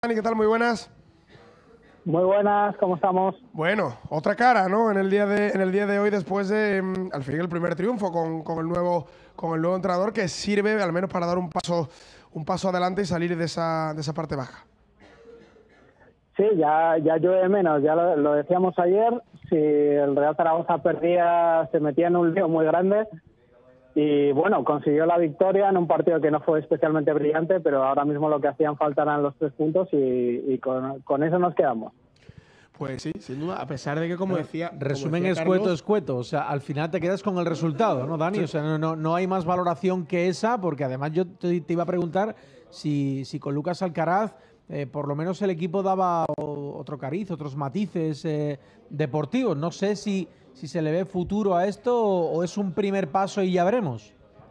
Dani, ¿qué tal? Muy buenas. Muy buenas, ¿cómo estamos? Bueno, otra cara, ¿no? En el día de hoy, después de al fin el primer triunfo con el nuevo entrenador, que sirve al menos para dar un paso adelante y salir de esa parte baja. Sí, ya llueve menos, ya lo decíamos ayer, si el Real Zaragoza perdía se metía en un lío muy grande y bueno, consiguió la victoria en un partido que no fue especialmente brillante, pero ahora mismo lo que hacían falta eran los 3 puntos y con eso nos quedamos. Pues sí, sin duda, a pesar de que, como decía resumen Carlos, escueto. O sea, al final te quedas con el resultado, ¿no, Dani? Sí. O sea, no hay más valoración que esa, porque además yo te iba a preguntar si con Lucas Alcaraz por lo menos el equipo daba otro cariz, otros matices deportivos. No sé si se le ve futuro a esto o es un primer paso y ya veremos.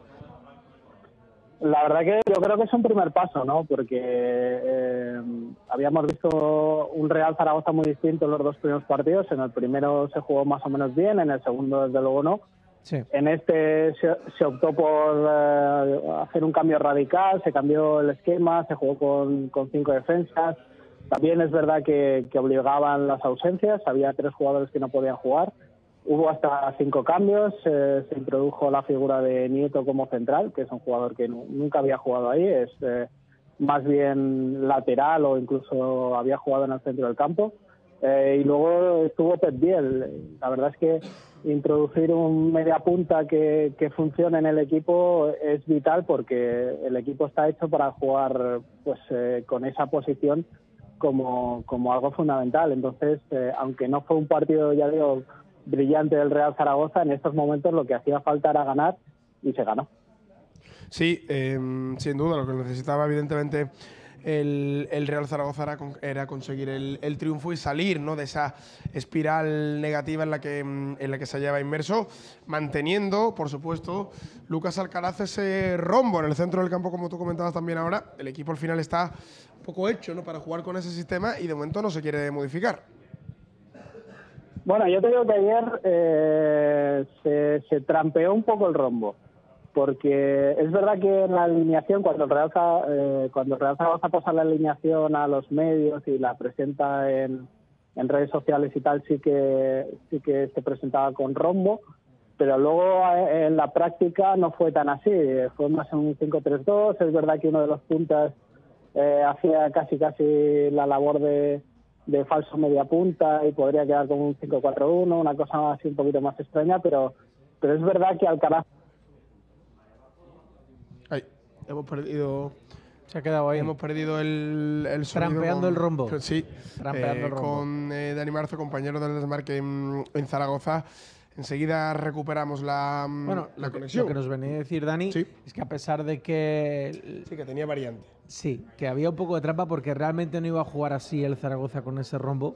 La verdad que yo creo que es un primer paso, ¿no? Porque habíamos visto un Real Zaragoza muy distinto en los 2 primeros partidos. En el primero se jugó más o menos bien, en el segundo desde luego no. Sí. En este se optó por hacer un cambio radical, se cambió el esquema, se jugó con 5 defensas. También es verdad que obligaban las ausencias, había 3 jugadores que no podían jugar. Hubo hasta 5 cambios, se introdujo la figura de Nieto como central, que es un jugador que nunca había jugado ahí, es más bien lateral o incluso había jugado en el centro del campo. Y luego estuvo Pep Biel. La verdad es que introducir un mediapunta que funcione en el equipo es vital porque el equipo está hecho para jugar pues con esa posición como algo fundamental. Entonces, aunque no fue un partido, ya digo, brillante del Real Zaragoza, en estos momentos lo que hacía falta era ganar y se ganó. Sí, sin duda, lo que necesitaba evidentemente el Real Zaragoza era conseguir el triunfo y salir, ¿no?, de esa espiral negativa en la que se hallaba inmerso, manteniendo, por supuesto, Lucas Alcaraz ese rombo en el centro del campo, como tú comentabas también ahora. El equipo al final está un poco hecho, ¿no?, para jugar con ese sistema y de momento no se quiere modificar. Bueno, yo te digo que ayer se trampeó un poco el rombo, porque es verdad que en la alineación, cuando el Real Zaragoza pasa la alineación a los medios y la presenta en redes sociales y tal, sí que se presentaba con rombo, pero luego en la práctica no fue tan así, fue más un 5-3-2, es verdad que uno de los puntas hacía casi la labor de falso media punta y podría quedar como un 5-4-1, una cosa así un poquito más extraña, pero es verdad que Alcaraz... Ay, hemos perdido... Se ha quedado ahí. Hemos perdido el sonido. Trampeando el rombo. Sí, Trampeando el rombo. Con Dani Marzo, compañero del desmarque en Zaragoza. Enseguida recuperamos la conexión. Lo que nos venía a decir Dani es que a pesar de que... Sí, que tenía variante. Sí, que había un poco de trampa porque realmente no iba a jugar así el Zaragoza con ese rombo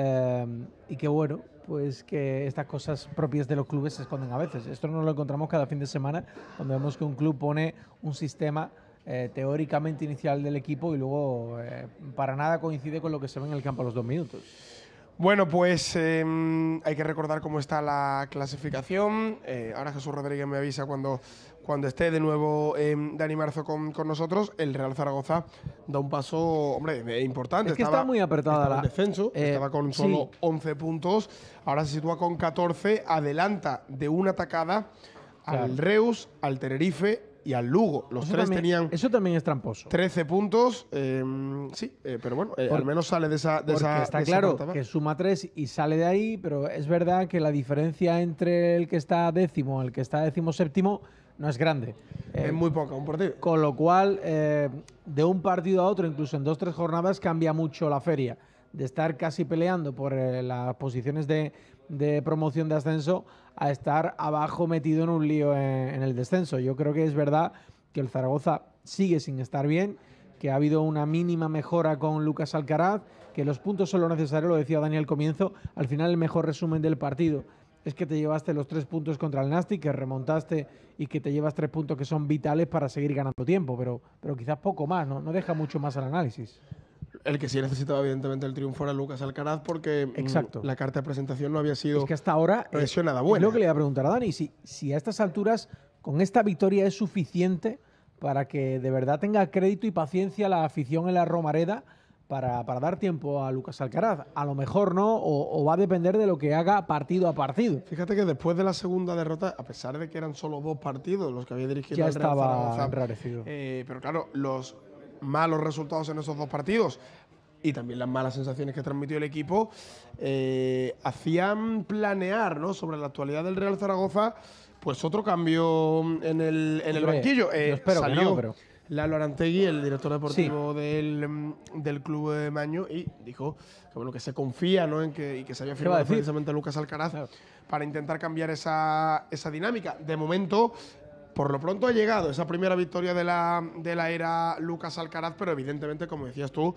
y que bueno, pues que estas cosas propias de los clubes se esconden a veces. Esto no lo encontramos cada fin de semana cuando vemos que un club pone un sistema teóricamente inicial del equipo y luego para nada coincide con lo que se ve en el campo a los 2 minutos. Bueno, pues hay que recordar cómo está la clasificación. Ahora Jesús Rodríguez me avisa cuando esté de nuevo Dani Marzo con nosotros. El Real Zaragoza da un paso, hombre, importante. Es que está muy apretada la descenso, estaba con solo 11 puntos. Ahora se sitúa con 14, adelanta de una atacada al Reus, al Tenerife y al Lugo. Los tres tenían... Eso también es tramposo. 13 puntos, pero bueno, al menos sale de esa... Está claro que suma 3 y sale de ahí, pero es verdad que la diferencia entre el que está décimo y el que está 17º no es grande. Es muy poca, un partido. Con lo cual, de un partido a otro, incluso en 2-3 jornadas, cambia mucho la feria. De estar casi peleando por las posiciones de promoción de ascenso a estar abajo metido en un lío en el descenso. Yo creo que es verdad que el Zaragoza sigue sin estar bien, que ha habido una mínima mejora con Lucas Alcaraz, que los puntos son lo necesario, lo decía Dani al comienzo. Al final el mejor resumen del partido es que te llevaste los 3 puntos contra el Nastic, que remontaste y que te llevas 3 puntos que son vitales para seguir ganando tiempo, pero quizás poco más, no deja mucho más al análisis. El que sí necesitaba evidentemente el triunfo era Lucas Alcaraz porque la carta de presentación no había sido es que hasta ahora nada buena. Es lo que le iba a preguntar a Dani, si a estas alturas con esta victoria es suficiente para que de verdad tenga crédito y paciencia la afición en la Romareda para dar tiempo a Lucas Alcaraz. A lo mejor no, o va a depender de lo que haga partido a partido. Fíjate que después de la segunda derrota, a pesar de que eran solo 2 partidos los que había dirigido Ya el Real estaba Zaragoza, enrarecido. Pero claro, los malos resultados en esos 2 partidos y también las malas sensaciones que transmitió el equipo hacían planear, ¿no?, sobre la actualidad del Real Zaragoza, pues otro cambio en el banquillo. Yo espero salió que no, pero... Lalo Arantegui, el director deportivo del club de Maño, y dijo que, bueno, que se confía, ¿no?, en que se había firmado precisamente Lucas Alcaraz para intentar cambiar esa dinámica. De momento, por lo pronto ha llegado esa primera victoria de la era Lucas Alcaraz, pero evidentemente, como decías tú,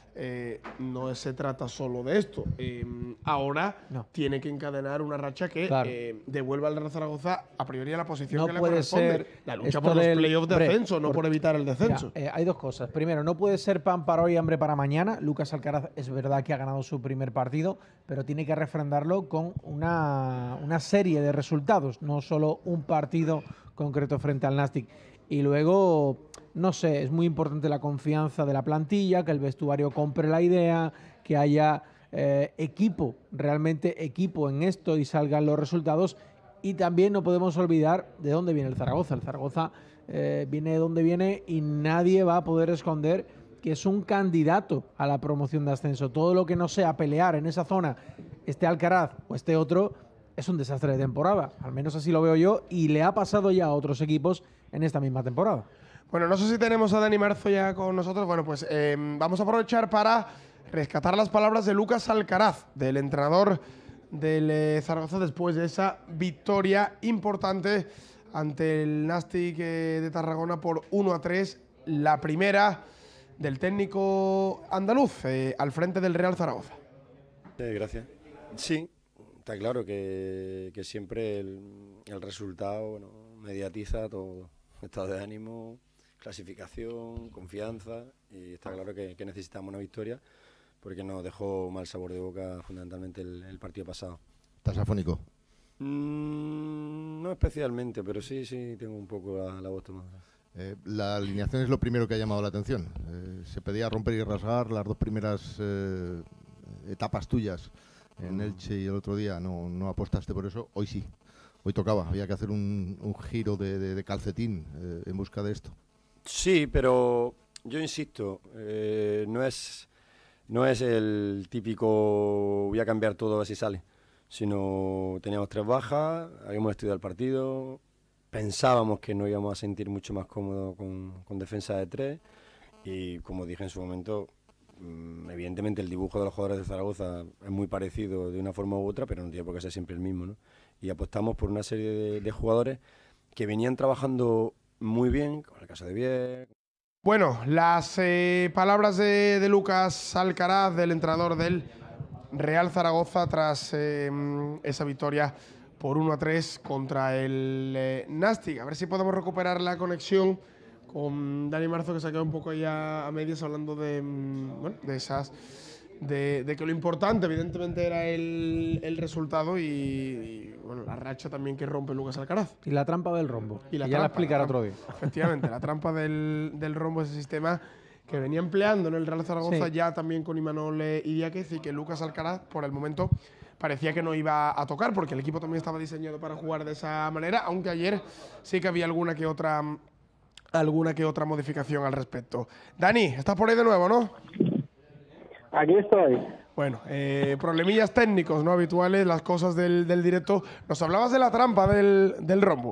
no se trata solo de esto. Ahora tiene que encadenar una racha que devuelva al Real Zaragoza a priori a la posición que le corresponde. La lucha por los playoffs de ascenso, no por evitar el descenso. Hay 2 cosas. Primero, no puede ser pan para hoy, hambre para mañana. Lucas Alcaraz es verdad que ha ganado su primer partido, pero tiene que refrendarlo con una serie de resultados, no solo un partido concreto frente al Nastic. Y luego, no sé, es muy importante la confianza de la plantilla, que el vestuario compre la idea, que haya equipo, realmente equipo en esto y salgan los resultados. Y también no podemos olvidar de dónde viene el Zaragoza. El Zaragoza viene de donde viene y nadie va a poder esconder que es un candidato a la promoción de ascenso. Todo lo que no sea pelear en esa zona, este Alcaraz o este otro, es un desastre de temporada. Al menos así lo veo yo, y le ha pasado ya a otros equipos en esta misma temporada. Bueno, no sé si tenemos a Dani Marzo ya con nosotros. Bueno, pues vamos a aprovechar para rescatar las palabras de Lucas Alcaraz, del entrenador del Zaragoza, después de esa victoria importante ante el Nastic de Tarragona por 1-3, la primera del técnico andaluz al frente del Real Zaragoza. Gracias. Sí, está claro que siempre el resultado, bueno, mediatiza todo, estado de ánimo, clasificación, confianza, y está claro que necesitamos una victoria porque nos dejó mal sabor de boca fundamentalmente el partido pasado. ¿Estás afónico? No especialmente, pero sí tengo un poco la voz tomada. La alineación es lo primero que ha llamado la atención. Se pedía romper y rasgar las 2 primeras etapas tuyas en Elche y el otro día no apostaste por eso. Hoy sí, hoy tocaba, había que hacer un giro de calcetín en busca de esto. Sí, pero yo insisto, no es el típico voy a cambiar todo a ver si sale, sino teníamos 3 bajas, habíamos estudiado el partido, pensábamos que nos íbamos a sentir mucho más cómodos con defensa de 3, y como dije en su momento, evidentemente el dibujo de los jugadores de Zaragoza es muy parecido de una forma u otra, pero no tiene por qué ser siempre el mismo, ¿no? Y apostamos por una serie de jugadores que venían trabajando muy bien, como el caso de Vier. Bueno, las palabras de Lucas Alcaraz, del entrenador del Real Zaragoza, tras esa victoria por 1-3 contra el Nastic. A ver si podemos recuperar la conexión con Dani Marzo, que se ha quedado un poco ya a medias hablando de que lo importante evidentemente era el resultado y bueno, la racha también que rompe Lucas Alcaraz. Y la trampa del rombo, y ya la explicará otro día. Efectivamente, la trampa del rombo, ese sistema que venía empleando en el Real Zaragoza ya también con Imanol Idiáquez, y que Lucas Alcaraz por el momento parecía que no iba a tocar, porque el equipo también estaba diseñado para jugar de esa manera, aunque ayer sí que había alguna que otra modificación al respecto. Dani, estás por ahí de nuevo, ¿no? Aquí estoy. Bueno, problemillas técnicos no habituales, las cosas del directo. Nos hablabas de la trampa del rombo.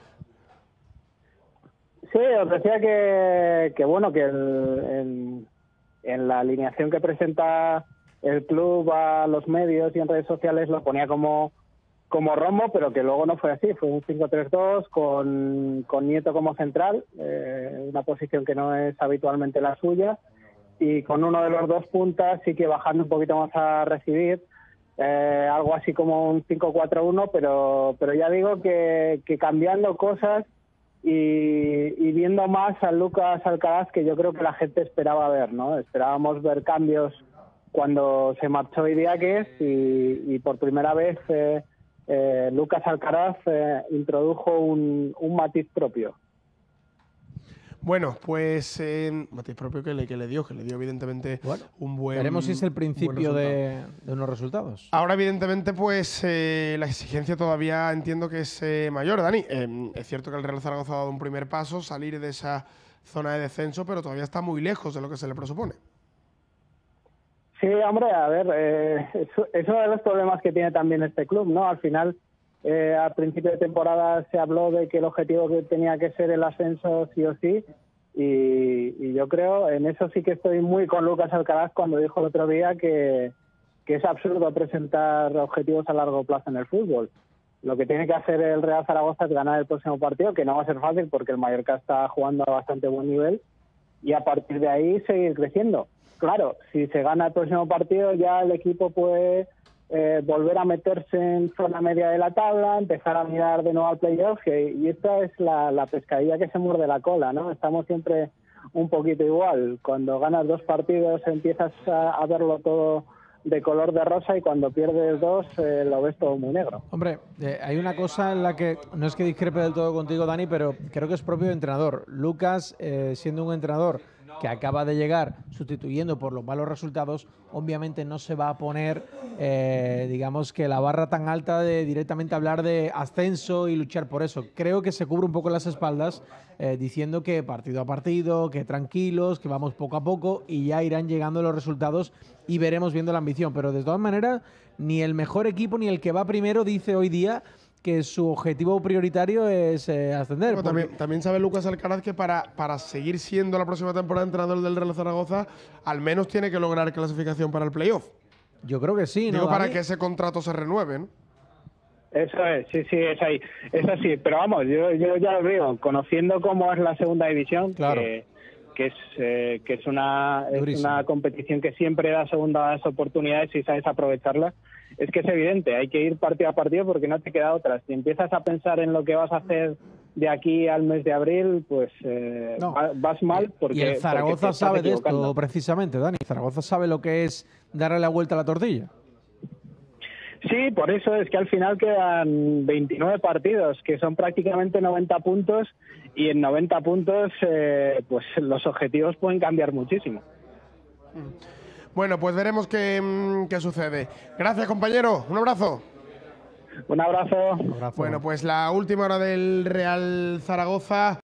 Sí, os decía que bueno, que en la alineación que presenta el club a los medios y en redes sociales lo ponía como rombo, pero que luego no fue así. Fue un 5-3-2 con Nieto como central, una posición que no es habitualmente la suya, y con uno de los 2 puntas sí que bajando un poquito más a recibir, algo así como un 5-4-1, pero ya digo que cambiando cosas y viendo más a Lucas Alcaraz, que yo creo que la gente esperaba ver, ¿no? Esperábamos ver cambios cuando se marchó Idiáquez y por primera vez Lucas Alcaraz introdujo un matiz propio. Bueno, pues matiz propio que le dio evidentemente Bueno, un buen. veremos si es el principio buen de unos resultados. Ahora, evidentemente, pues la exigencia todavía entiendo que es mayor, Dani. Es cierto que el Real Zaragoza ha dado un primer paso, salir de esa zona de descenso, pero todavía está muy lejos de lo que se le presupone. Sí, hombre, a ver, es uno de los problemas que tiene también este club, ¿no? Al final, al principio de temporada se habló de que el objetivo que tenía que ser el ascenso sí o sí, y yo creo, en eso sí que estoy muy con Lucas Alcaraz cuando dijo el otro día que es absurdo presentar objetivos a largo plazo en el fútbol. Lo que tiene que hacer el Real Zaragoza es ganar el próximo partido, que no va a ser fácil porque el Mallorca está jugando a bastante buen nivel, y a partir de ahí seguir creciendo. Claro, si se gana el próximo partido ya el equipo puede volver a meterse en zona media de la tabla, empezar a mirar de nuevo al playoff, y esta es la pescadilla que se muerde la cola, ¿no? Estamos siempre un poquito igual. Cuando ganas 2 partidos empiezas a verlo todo de color de rosa, y cuando pierdes 2 lo ves todo muy negro. Hombre, hay una cosa en la que no es que discrepe del todo contigo, Dani, pero creo que es propio de entrenador. Lucas, siendo un entrenador que acaba de llegar sustituyendo por los malos resultados, obviamente no se va a poner, digamos que la barra tan alta de directamente hablar de ascenso y luchar por eso. Creo que se cubre un poco las espaldas diciendo que partido a partido, que tranquilos, que vamos poco a poco y ya irán llegando los resultados y veremos viendo la ambición. Pero de todas maneras, ni el mejor equipo ni el que va primero dice hoy día que su objetivo prioritario es ascender. Bueno, también sabe Lucas Alcaraz que para seguir siendo la próxima temporada entrenador del Real Zaragoza, al menos tiene que lograr clasificación para el playoff. Yo creo que sí, ¿no? Digo, para Dani? que ese contrato se renueve, ¿no? Eso es, sí, es ahí. Es así, pero vamos, yo ya lo digo, conociendo cómo es la segunda división, claro, que es una durísimo, competición que siempre da segundas oportunidades si sabes aprovecharlas, es que es evidente, hay que ir partido a partido porque no te queda otra. Si empiezas a pensar en lo que vas a hacer de aquí al mes de abril, pues no, vas mal. Porque y el Zaragoza porque sabe de esto precisamente, Dani. Zaragoza sabe lo que es darle la vuelta a la tortilla. Sí, por eso es que al final quedan 29 partidos, que son prácticamente 90 puntos, y en 90 puntos pues los objetivos pueden cambiar muchísimo. Bueno, pues veremos qué sucede. Gracias, compañero. Un abrazo. Un abrazo. Bueno, pues la última hora del Real Zaragoza.